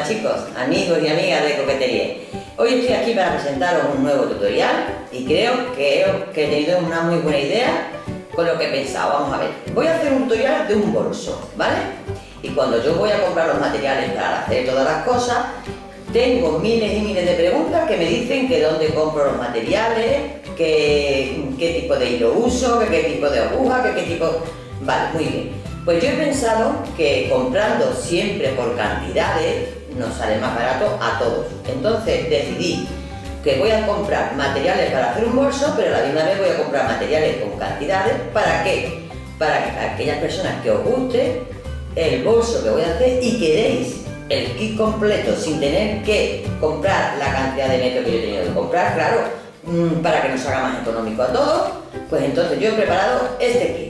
chicos, amigos y amigas de Coquetería. Hoy estoy aquí para presentaros un nuevo tutorial y creo que he tenido una muy buena idea con lo que he pensado. Vamos a ver, voy a hacer un tutorial de un bolso, ¿vale? Y cuando yo voy a comprar los materiales para hacer todas las cosas, tengo miles y miles de preguntas que me dicen que dónde compro los materiales, qué tipo de hilo uso, qué tipo de aguja, qué tipo... Vale, muy bien. Pues yo he pensado que comprando siempre por cantidades nos sale más barato a todos. Entonces decidí que voy a comprar materiales para hacer un bolso, pero a la misma vez voy a comprar materiales con cantidades. ¿Para qué? Para que a aquellas personas que os guste el bolso que voy a hacer y queréis el kit completo sin tener que comprar la cantidad de metros que yo he tenido que comprar, claro, para que nos haga más económico a todos, pues entonces yo he preparado este kit.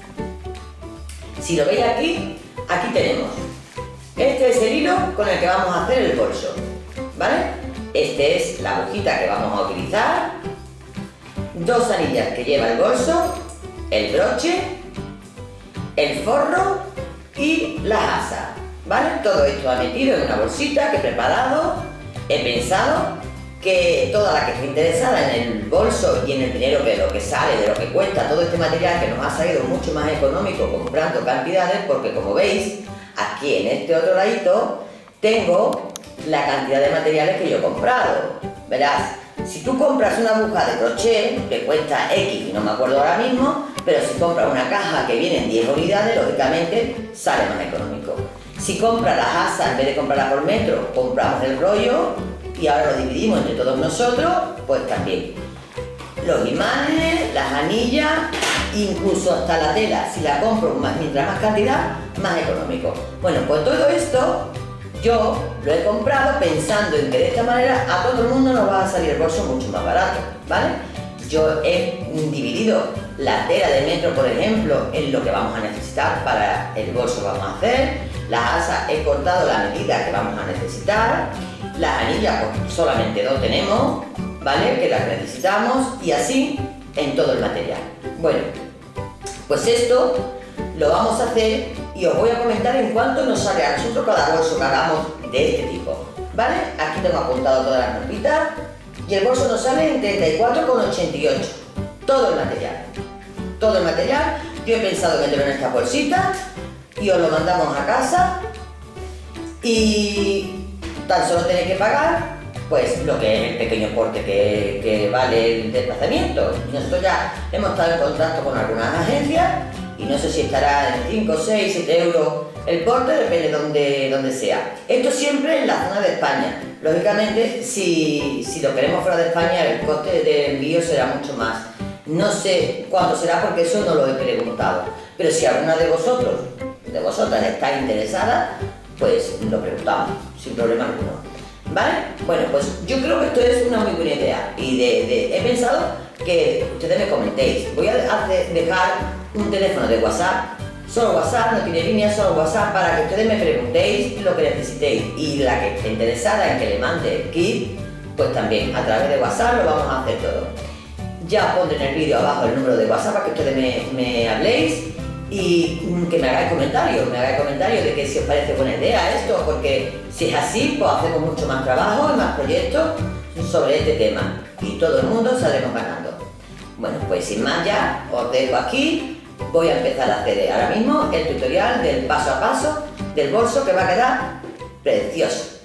Si lo veis aquí, aquí tenemos. Este es el hilo con el que vamos a hacer el bolso, ¿vale? Este es la agujita que vamos a utilizar, dos anillas que lleva el bolso, el broche, el forro y la asa, ¿vale? Todo esto ha metido en una bolsita que he preparado. He pensado que toda la que esté interesada en el bolso y en el dinero, de lo que sale, de lo que cuesta todo este material, que nos ha salido mucho más económico comprando cantidades, porque como veis, aquí en este otro ladito tengo la cantidad de materiales que yo he comprado. Verás, si tú compras una aguja de crochet que cuesta X, y no me acuerdo ahora mismo, pero si compras una caja que viene en 10 unidades, lógicamente sale más económico. Si compras las asas, en vez de comprarlas por metro, compramos el rollo y ahora lo dividimos entre todos nosotros, pues también. Los imanes, las anillas, incluso hasta la tela, si la compro mientras más cantidad, más económico. Bueno, pues todo esto yo lo he comprado pensando en que de esta manera a todo el mundo nos va a salir el bolso mucho más barato, ¿vale? Yo he dividido la tela de metro, por ejemplo, en lo que vamos a necesitar para el bolso que vamos a hacer. Las asas he cortado la medida que vamos a necesitar. Las anillas, pues solamente dos tenemos, ¿vale? Que las necesitamos, y así en todo el material. Bueno, pues esto lo vamos a hacer y os voy a comentar en cuánto nos sale a nosotros cada bolso que hagamos de este tipo, ¿vale? Aquí tengo apuntado todas las notitas y el bolso nos sale en 34,88. Todo el material. Todo el material. Yo he pensado meterlo en esta bolsita y os lo mandamos a casa y tan solo tenéis que pagar pues lo que es el pequeño porte que vale el desplazamiento. Nosotros ya hemos estado en contacto con algunas agencias y no sé si estará en 5, 6, 7 euros el porte, depende de donde sea. Esto siempre en la zona de España. Lógicamente, si lo queremos fuera de España, el coste de envío será mucho más. No sé cuánto será porque eso no lo he preguntado. Pero si alguna de vosotras está interesada, pues lo preguntamos, sin problema alguno, ¿vale? Bueno, pues yo creo que esto es una muy buena idea y he pensado que ustedes me comentéis. Voy a dejar un teléfono de WhatsApp, solo WhatsApp, no tiene línea, solo WhatsApp, para que ustedes me preguntéis lo que necesitéis, y la que esté interesada en que le mande el kit, pues también a través de WhatsApp lo vamos a hacer todo. Ya pondré en el vídeo abajo el número de WhatsApp para que ustedes me habléis y que me hagáis comentarios de que si os parece buena idea esto, porque si es así, pues hacemos mucho más trabajo y más proyectos sobre este tema y todo el mundo saldremos ganando. Bueno, pues sin más ya, os dejo aquí. Voy a empezar a hacer ahora mismo el tutorial del paso a paso del bolso, que va a quedar precioso.